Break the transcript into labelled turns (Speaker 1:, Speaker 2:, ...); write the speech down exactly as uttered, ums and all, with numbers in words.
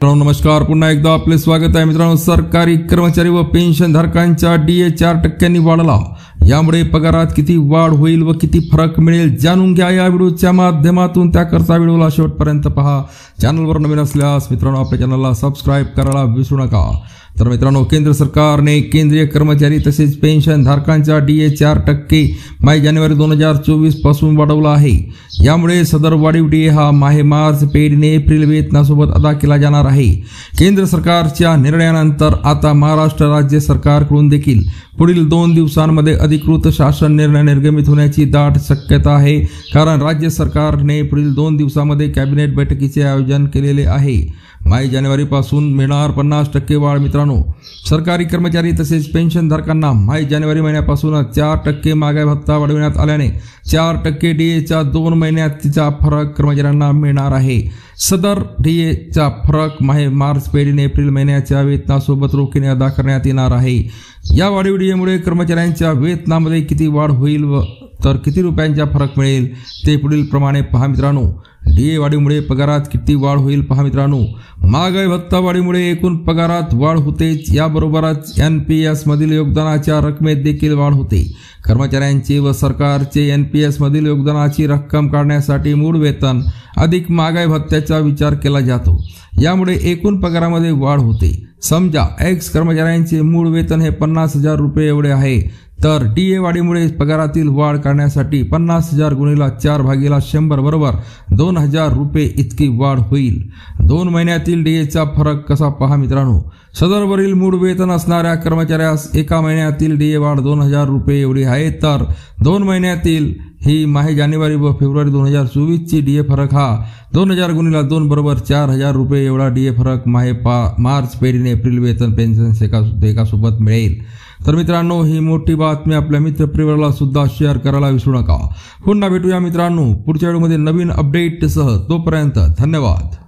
Speaker 1: मित्रांनो नमस्कार, पुन्हा एकदा आपले स्वागत आहे। मित्रांनो, सरकारी कर्मचारी व पेन्शनधारकांचा डीए चार टक्क्यांनी वाढला। यामुळे पगारात किती वाढ होईल व किती फरक मिळेल जाणून घ्या या व्हिडिओच्या माध्यमातून। त्याकरता व्हिडिओला शेवटपर्यंत पहा। चॅनलवर नवीन असल्यास मित्रांनो आपल्या चॅनलला सबस्क्राइब करायला विसरू नका। तर मित्रांनो, केंद्र सरकारने केंद्रीय कर्मचारी तसेच पेन्शनधारकांचा डीए चार टक्के मार्च जानेवारी दोन हजार चोवीस पासून वाढवला आहे। यामुळे सदर वाढीव डीए हा माहे मार्च पेड एप्रिल वेतनासोबत अदा केला जाणार आहे। केंद्र सरकारच्या निर्णयानंतर आता महाराष्ट्र राज्य सरकारकडून देखील पुढील दोन दिवसांमध्ये अधिकृत शासन निर्णय निर्गमित होण्याची दाट शक्यता आहे, कारण राज्य सरकारने पुढील दोन दिवसांमध्ये कॅबिनेट बैठकीचे आयोजन केलेले आहे। मार्च जानेवारी पासून मिळणार पन्नास टक्के वाढ। मित्रांनो, सरकारी कर्मचारी तसेच पेन्शनधारकांना मार्च जानेवारी महिन्यापासून चार टक्के महागाई भत्ता वाढविण्यात आल्याने चार टक्के डीएचा दोन महिन्याचा फरक कर्मचाऱ्यांना मिळणार आहे। सदर डीएचा फरक माहे मार्च पेड एप्रिल महिन्याच्या वेतनासोबत रोखीने अदा करण्यात येणार आहे। या वाढीव डीएमुळे कर्मचाऱ्यांच्या वेतनामध्ये किती वाढ होईल व तर किती रुपयांचा फरक मिळेल ते पुढील प्रमाणे पहा। मित्रांनो, डीए वाढीमुळे पगारात किती वाढ होईल पहा। मित्रांनो, महागाई भत्ता वाढीमुळे एकूण पगारात वाढ होतेच, याबरोबरच एन पी एस मधील योगदानाच्या रकमेत देखील वाढ होते। कर्मचाऱ्यांचे व सरकारचे एन पी एस मधील योगदानाची रक्कम काढण्यासाठी मूळ वेतन अधिक महागाई भत्त्याचा विचार केला जातो। यामुळे एकूण पगारामध्ये वाढ होते। समजा एक्स कर्मचाऱ्यांचे मूळ वेतन हे पन्नास हजार रुपये एवढे आहे, तर डीए वाढीमुळे पगारातील वाढ करण्यासाठी पन्नास हजार गुणिला चार भागीला शंभर बरोबर दोन हजार रुपये इतकी वाढ होईल। दोन महिन्यातील डीएचा फरक कसा पहा। मित्रांनो, सदरवरील मूळ वेतन असणाऱ्या कर्मचाऱ्यास एका महिन्यातील डीए वाढ दोन हजार रुपये एवढी आहे, तर दोन महिन्यातील ही माहे जानेवारी व फेब्रुवारी दोन हजार चोवीस ची डीए फरक हा दोन हजार गुणिला दोन बरोबर चार हजार रुपये एवढा डीए फरक माहे पा मार्च पेड एप्रिल वेतन पेन्शन देयकासोबत मिळेल। तर मित्रांनो, ही मोठी बातमी आपल्या मित्र परिवाराला सुद्धा शेअर करायला विसरू नका। पुन्हा भेटूया मित्रांनो पुढच्या व्हिडिओमध्ये नवीन अपडेटसह। तोपर्यंत धन्यवाद।